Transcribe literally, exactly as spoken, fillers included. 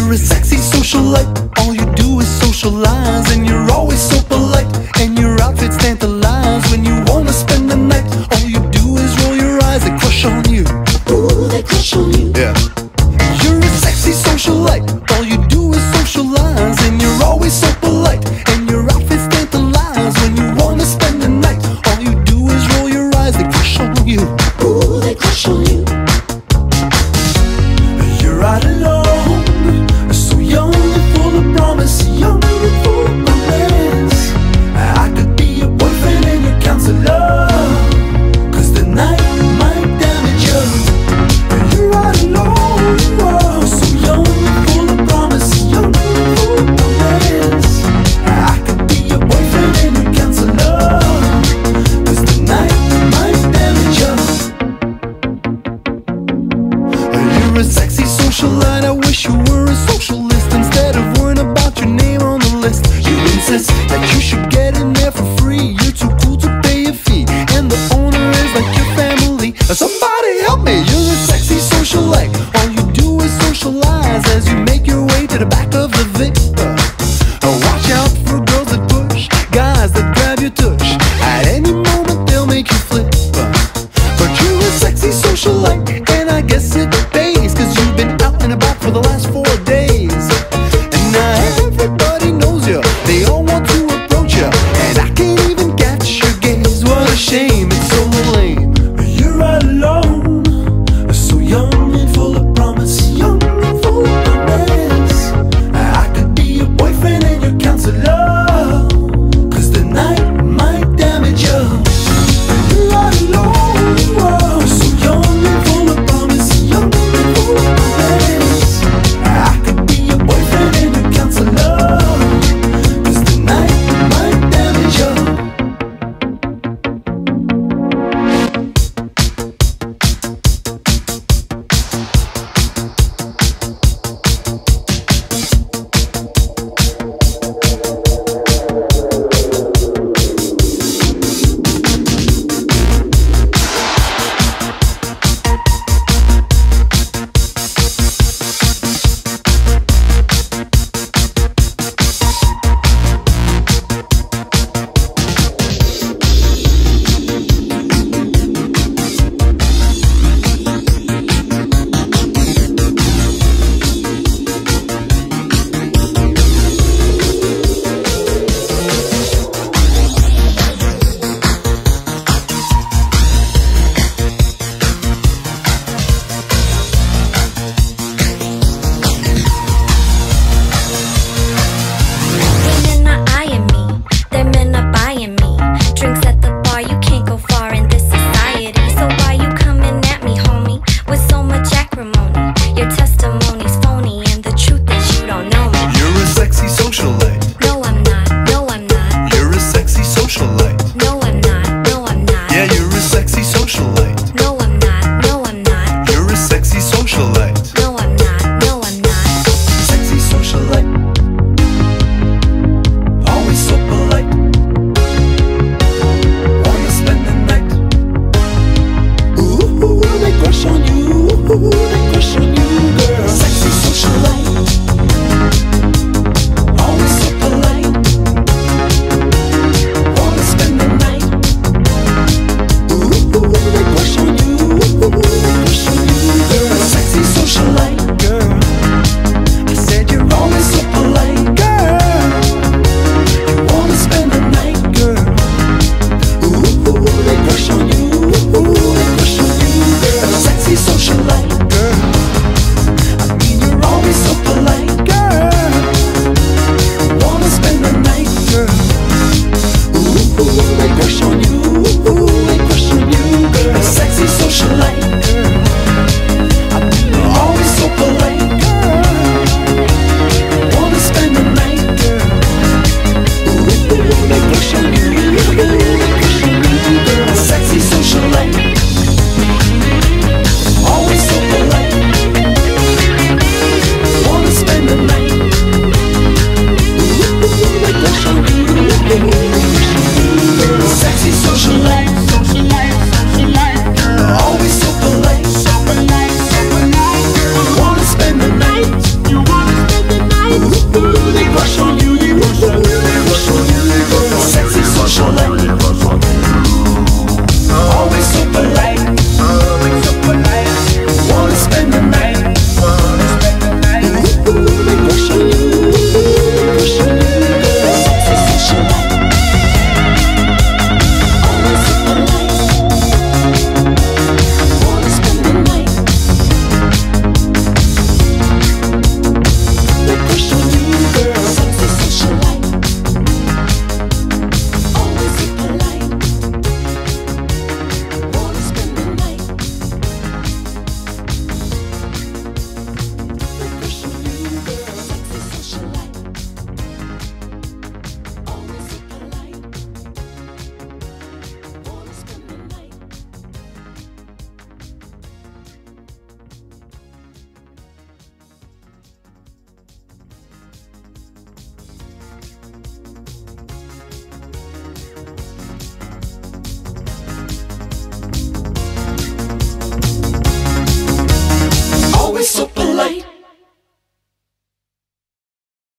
You're a sexy socialite, all you do is socialize, and you're always so polite, and your outfits tantalize. When you wanna spend the night, all you do is roll your eyes. They crush on you. Ooh, they crush on you. Yeah. You're a sexy socialite, all you do is socialize, and you're always so polite, and your outfits tantalize. When you wanna spend the night, all you do is roll your eyes. They crush on you. Ooh, they crush on you. You're right alone, so young and full of promise, young and full of romance. I could be your boyfriend and your counselor, 'cause the night might damage you. You're right alone, oh, so young and full of promise, young and full of romance. I could be your boyfriend and your counselor, 'cause the night might damage you. You're a sexy socialite, I wish you were a socialist. Instead of worrying about your name on the list, you insist that you should get in there for free. You're too cool to pay a fee, and the owner is like your family. Somebody help me, you're a sexy socialite, all you do is socialize as you make your way to the back of the Vic. Uh, watch out for girls that push, guys that grab your tush. At any moment they'll make you flip, uh, but you're a sexy socialite, and I guess it pays, 'cause you've been out and about for the last four days. And now everybody knows you, they all want to approach you, and I can't even catch your gaze. What a shame, it's so lame. You're right alone, so young and full of promise, young and full of romance. I could be your boyfriend and your counselor, 'cause the night might damage you. You're right alone, oh, so young and full of promise, young and full of romance. I could be your boyfriend and your counselor, 'cause the night might damage you. Social life.